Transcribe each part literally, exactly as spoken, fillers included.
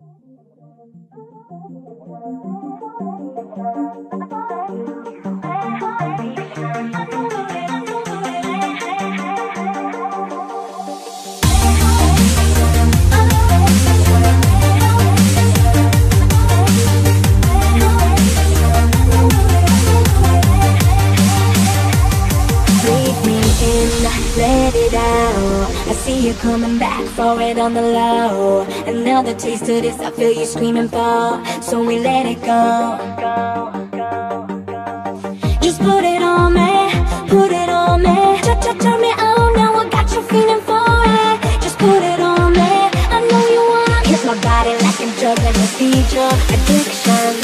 Let it out. I see you coming back for it on the low. Another taste of this I feel you screaming for, so we let it go. Just put it on me, put it on me. Turn me on now, I got you feeling for it. Just put it on me, I know you wanna hit my body like I'm juggling a feed your addiction.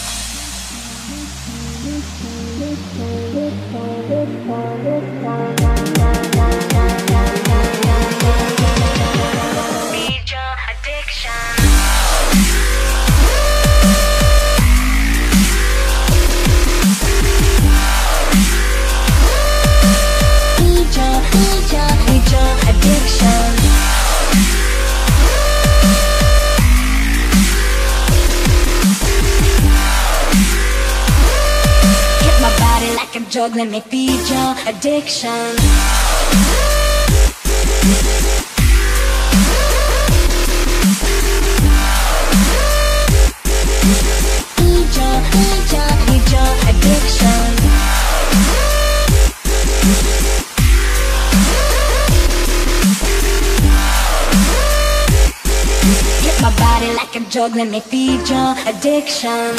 Juggling me, feed your addiction. Feed your, feed your, feed your addiction. Hit my body like I'm juggling me, feed your addiction.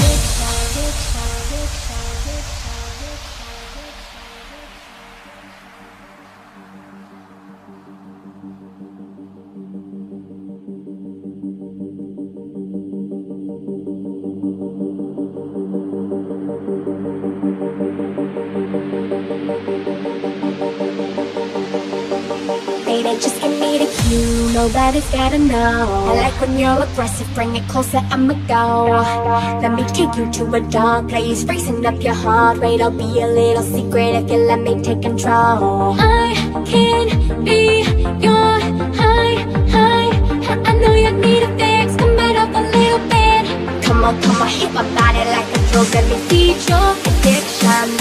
Baby, just give me the cue, nobody's gotta know. I like when you're aggressive, bring it closer, I'ma go. Let me take you to a dark place, racing up your heart rate. I'll be a little secret if you let me take control. I can be your high, high. I know you need a fix, come right up a little bit. Come on, come on, hit my body like a drug, let me feed your addiction.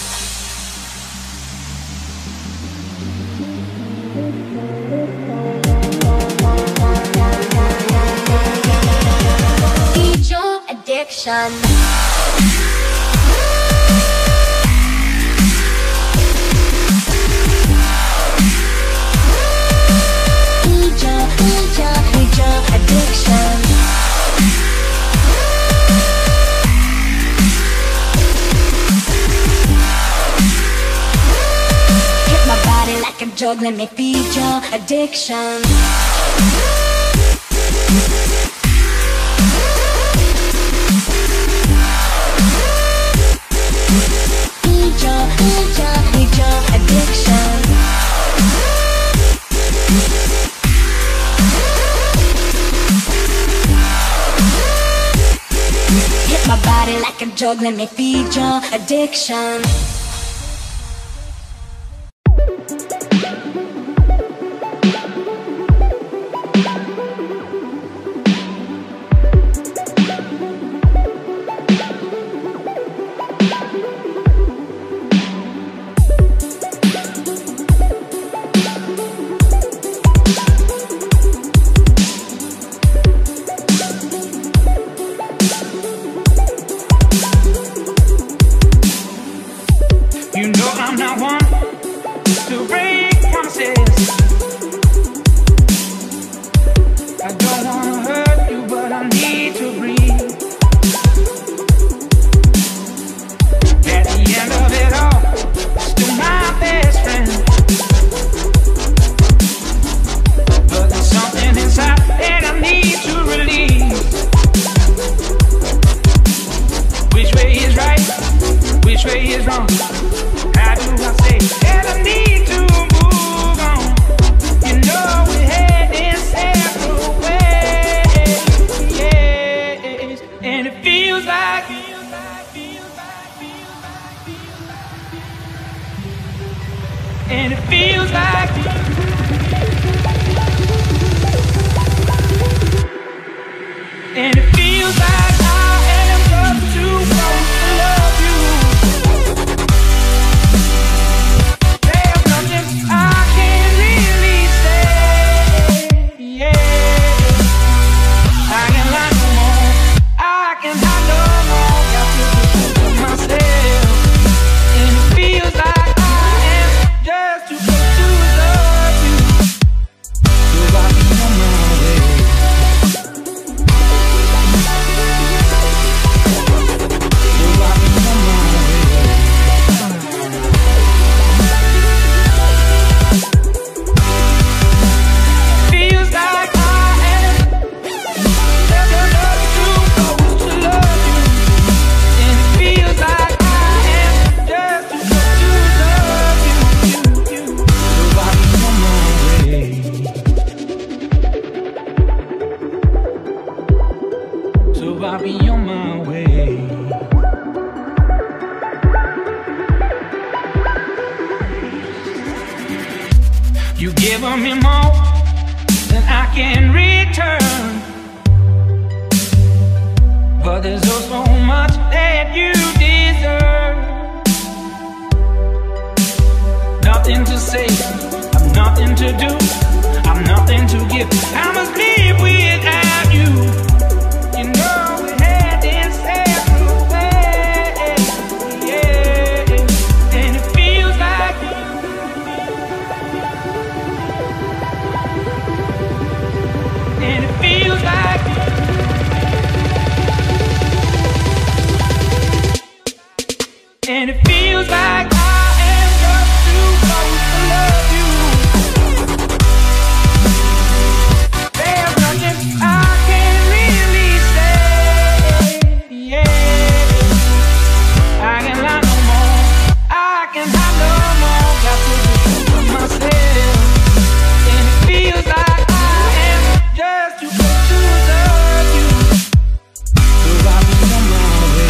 Addiction. Feed your, feed your, feed your addiction. Hit my body like I'm juggling me, feed your addiction. My body like I'm juggling me, feed your addiction. You know I'm not one to break promises. I don't wanna hurt you, but I need to breathe. At the end of it all, still my best friend. But there's something inside that I need to release. Which way is right? Which way is wrong? How do I say that I need to move on? You know we're heading separate ways, yes. And it feels like, and it feels like, So I'll be on my way. You give me more than I can return, but there's also much that you deserve. Nothing to say, I've nothing to do, I've nothing to give. I must live without you. You know we had this separate ways, yeah. And it feels like, and it feels like, and it feels like I am just too close to love you. There's nothing I can really say, yeah. I can lie no more, I can hide no more. Got to be true to myself, and it feels like I am just too close to love you. So I'll be on my way.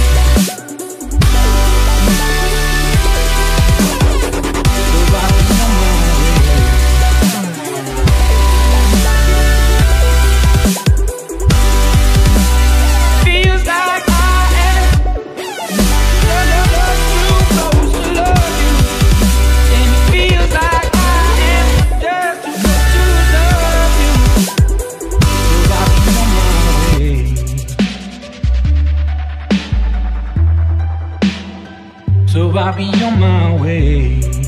So I'll be on my way.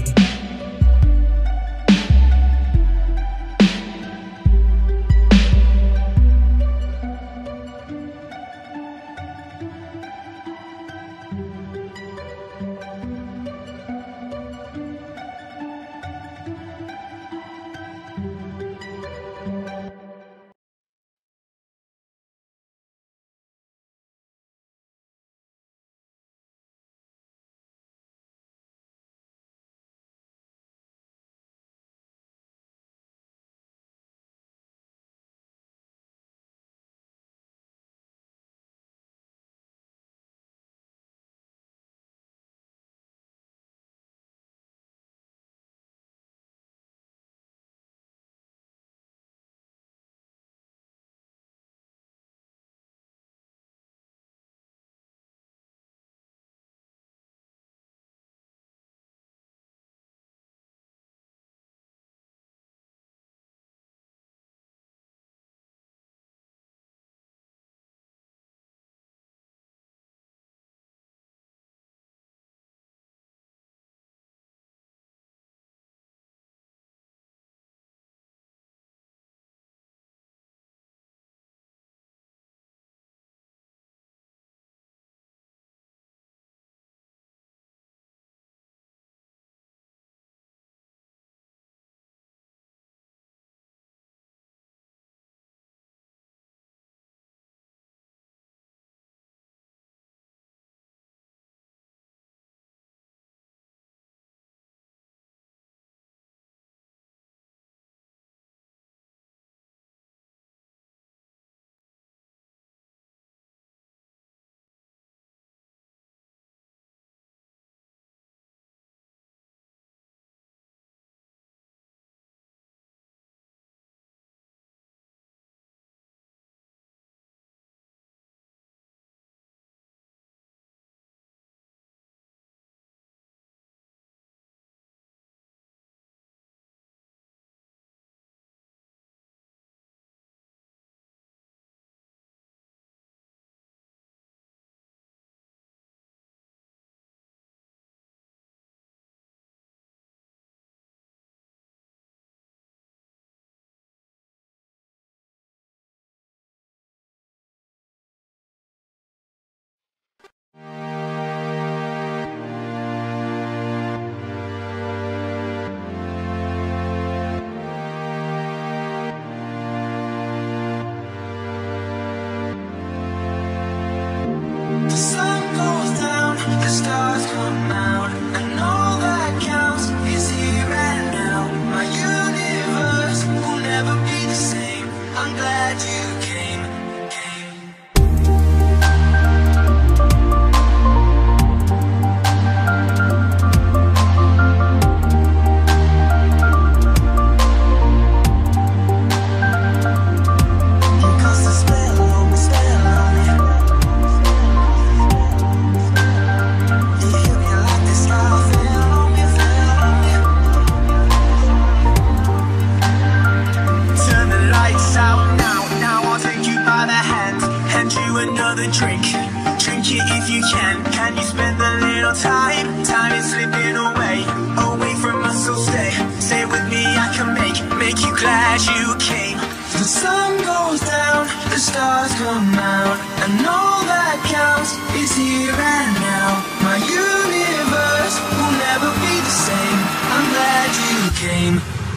another drink. Drink it if you can. Can you spend a little time? Time is slipping away, away from us, so stay. Stay with me, I can make, make you glad you came. The sun goes down, the stars come out, and all that counts is here and now. My universe will never be the same. I'm glad you came.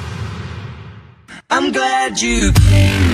I'm glad you came.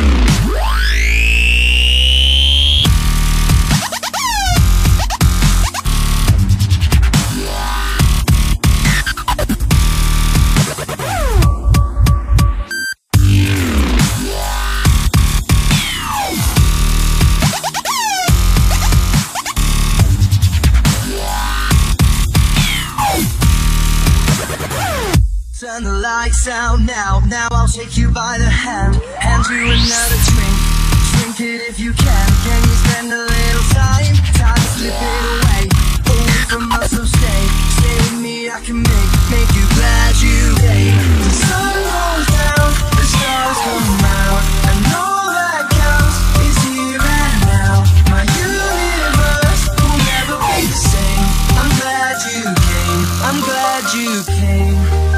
Turn the lights out now, now I'll take you by the hand, hand you another drink. Drink it if you can. Can you spend a little time? Time to slip it away, away from us, so stay. Stay with me, I can make, make you glad you came. The sun goes down, the stars come out, and all that counts is here and now. My universe will never be the same. I'm glad you came, I'm glad you came.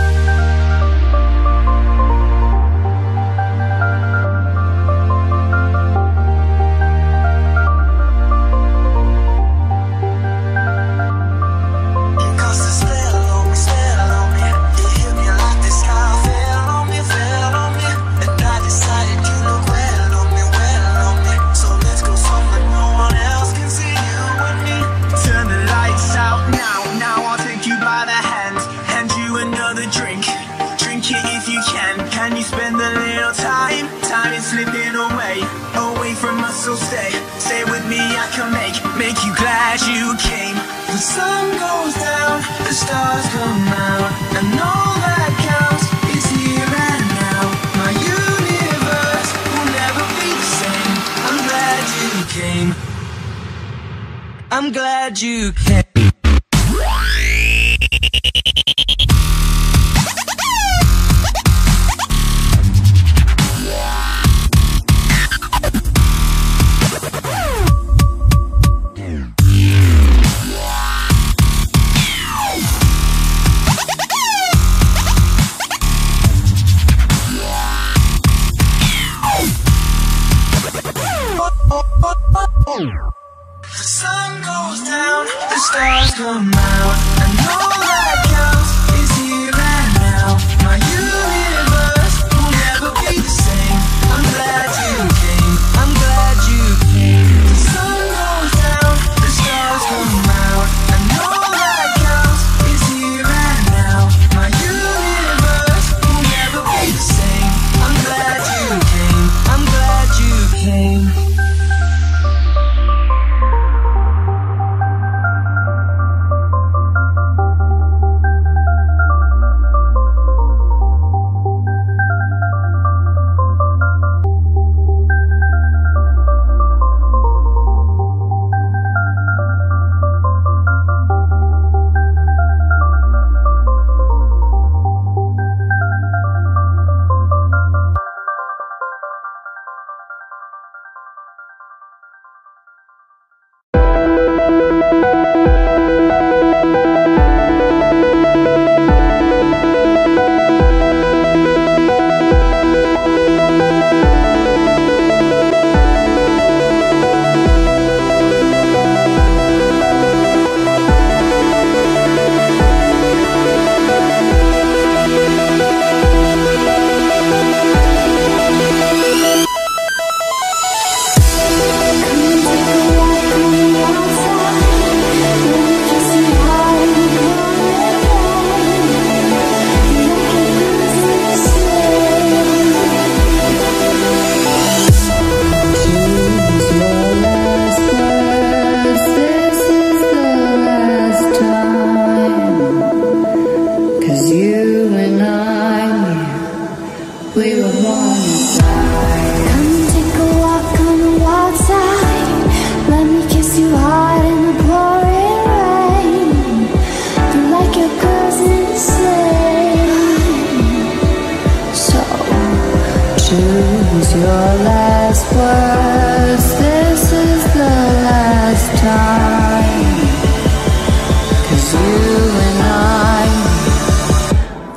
Can you spend a little time? Time is slipping away, away from us, so stay. Stay with me, I can make, make you glad you came. The sun goes down, the stars come out, and all that counts is here and now. My universe will never be the same. I'm glad you came. I'm glad you came. The sun goes down, the stars come out, and all that counts is here and now. My universe will never be the same. I'm glad you came, I'm glad you came. The sun goes down, the stars come out, and all that counts is here and now. My universe will never be the same. I'm glad you came, I'm glad you came.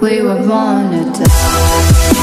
We were born to die.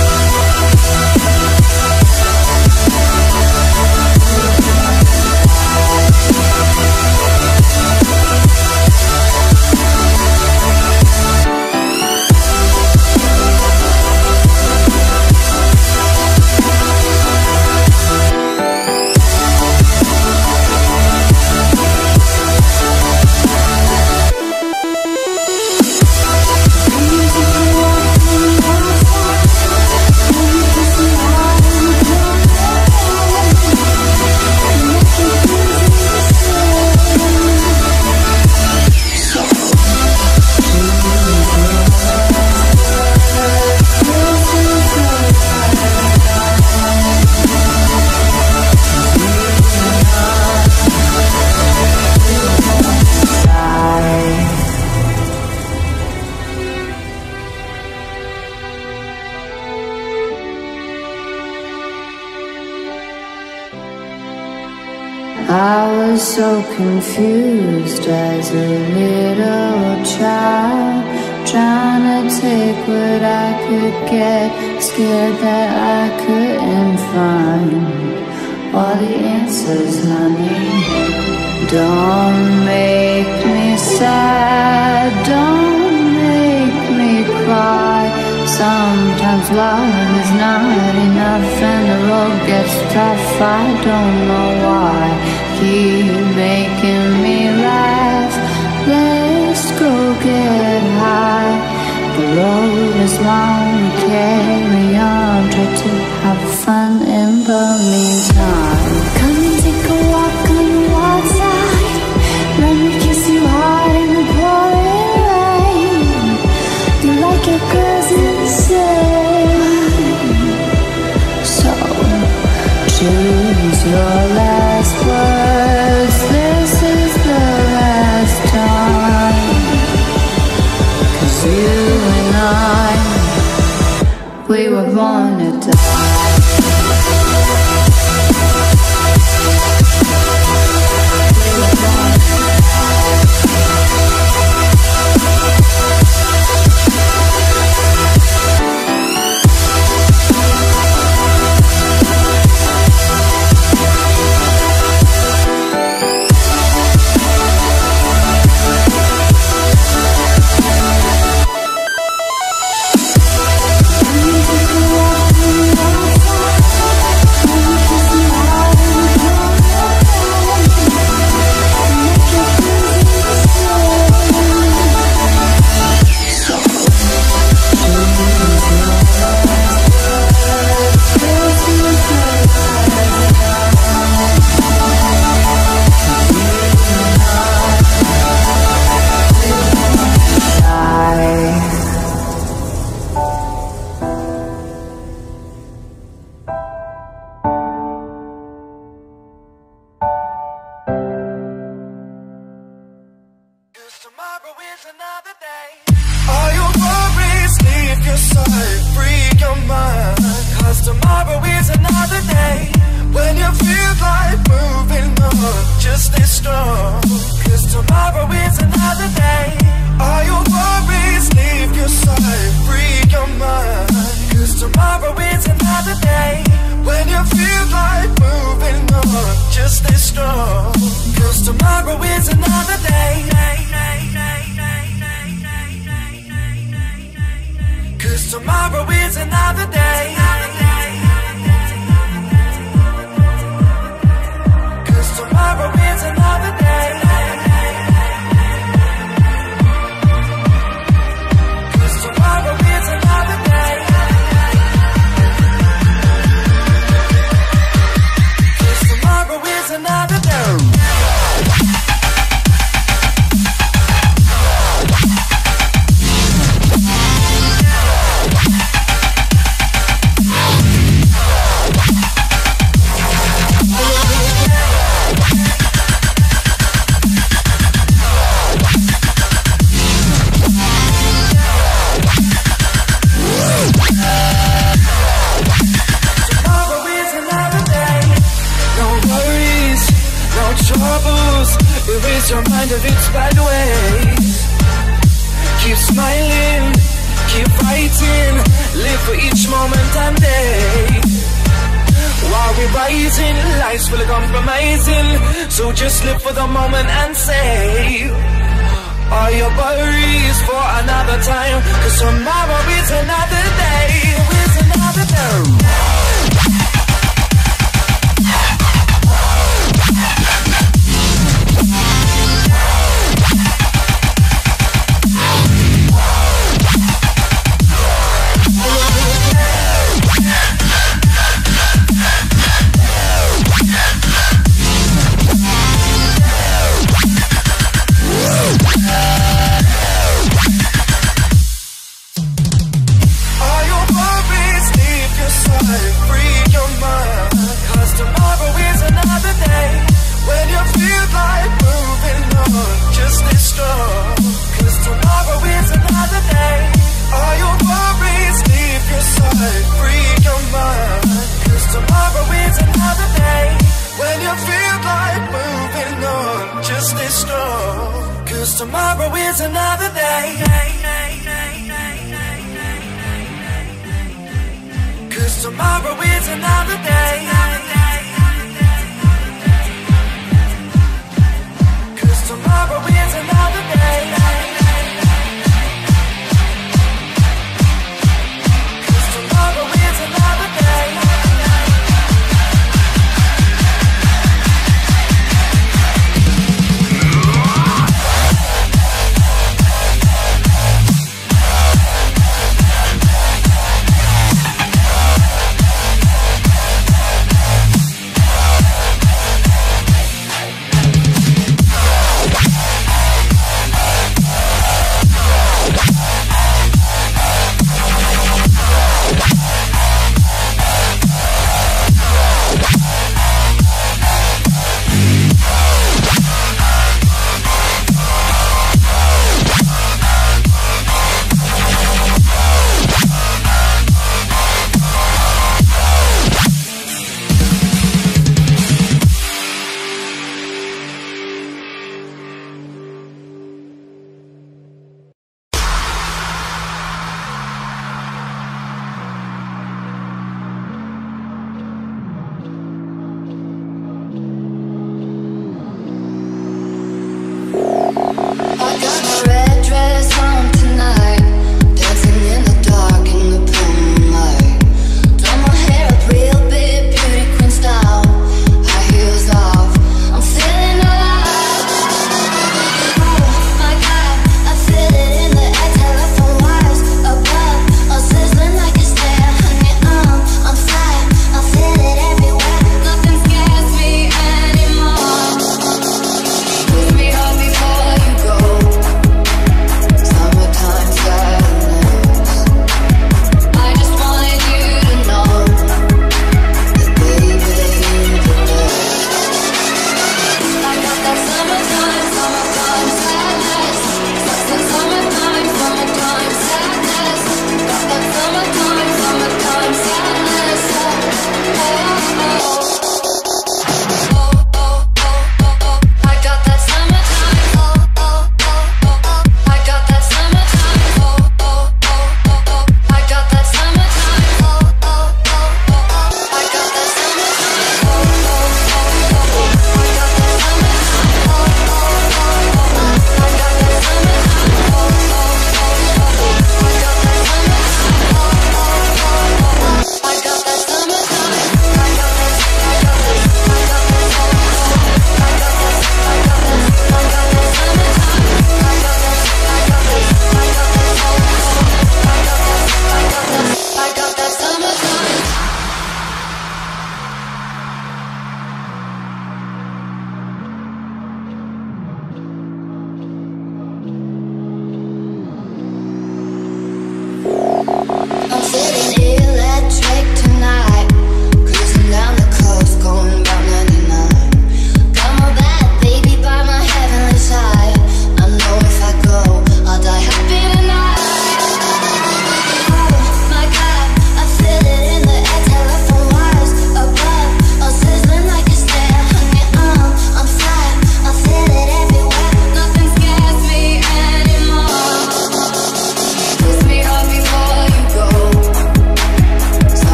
I was so confused as a little child, trying to take what I could get, scared that I couldn't find all the answers, honey. Don't make me sad, don't make me cry. Sometimes love is not enough and the road gets tough. I don't know why. Keep making me laugh. Let's go get high. The road is long, carry on. Try to have fun in the meantime. Come and take a walk on the wild side. Let me kiss you hard in the pouring rain. You like your girls insane. So choose your last words. This is the last time. 'Cause you and I, we were born to die. Erase your mind of its bad ways. Keep smiling, keep fighting, live for each moment and day. While we're rising, life's full of compromising, so just live for the moment and save all your worries for another time, cause tomorrow is another day, is another day. Tomorrow is another day. Cause tomorrow is another day.